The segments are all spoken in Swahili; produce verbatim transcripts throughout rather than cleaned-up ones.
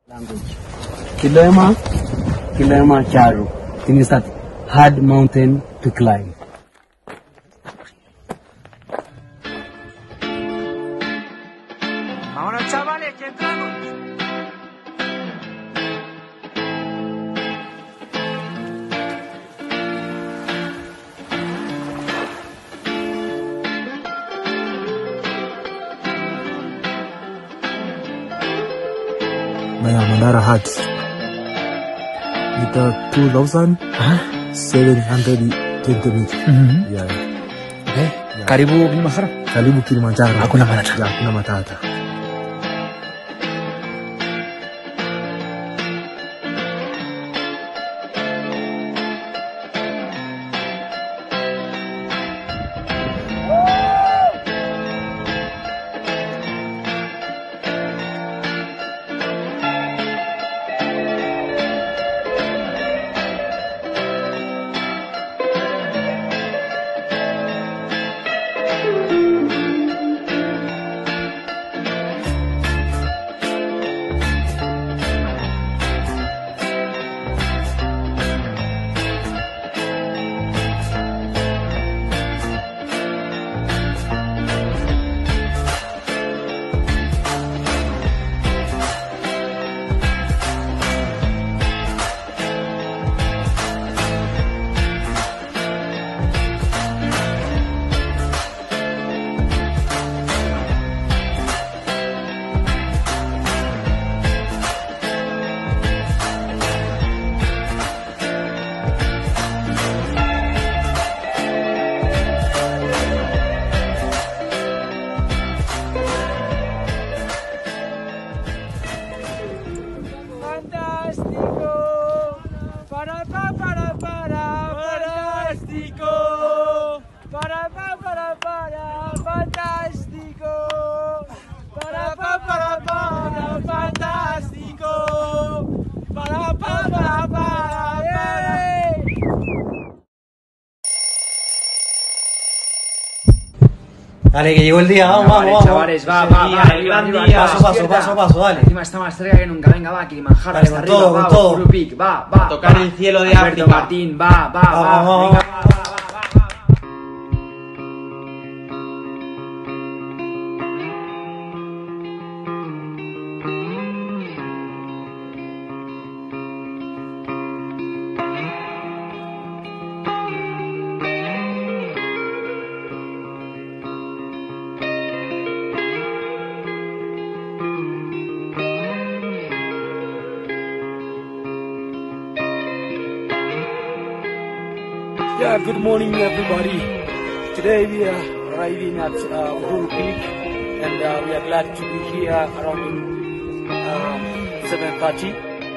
Language. Kilema, Kilema Charu. It means that hard mountain to climb. Ahora chavales, que entramos. Maya Mandara Heights. It's uh, two thousand seven hundred twenty meters. Mm-hmm. Yeah. Okay. Yeah. Karibu Kilimanjaro. Karibu Kilimanjaro. Hakuna matata. Yeah, hakuna matata. Fantástico, para pa para para, fantástico, para pa para para, fantástico, para pa para para, fantástico, para pa para para, ¡eh! Dale, que llegó el día, vamos, Venga, vamos, vale, vamos. chavales, va, El va, día, va, el arriba, gran arriba, día. arriba, Paso, paso, despierta. paso, paso, dale. Encima está más cerca que nunca, venga, va, Kilimanjaro, Dale, hasta con arriba, todo, va, con todo. Uhuru Peak, va, va, Tocar va. el cielo de Alberto África. Martín, va, va, va, Vamos, vamos, venga, vamos. va, va, va, va, va. Yeah, good morning everybody. Today we are arriving at uh, Uhuru Peak and uh, we are glad to be here around um, seven thirty.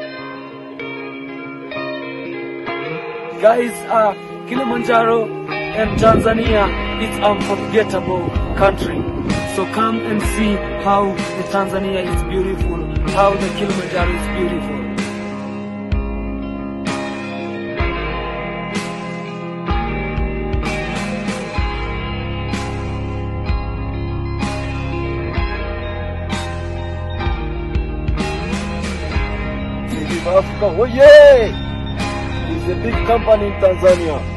Guys, uh, Kilimanjaro and Tanzania is unforgettable country. So come and see how the Tanzania is beautiful, how the Kilimanjaro is beautiful. Africa, oh yeah! It's a big company in Tanzania.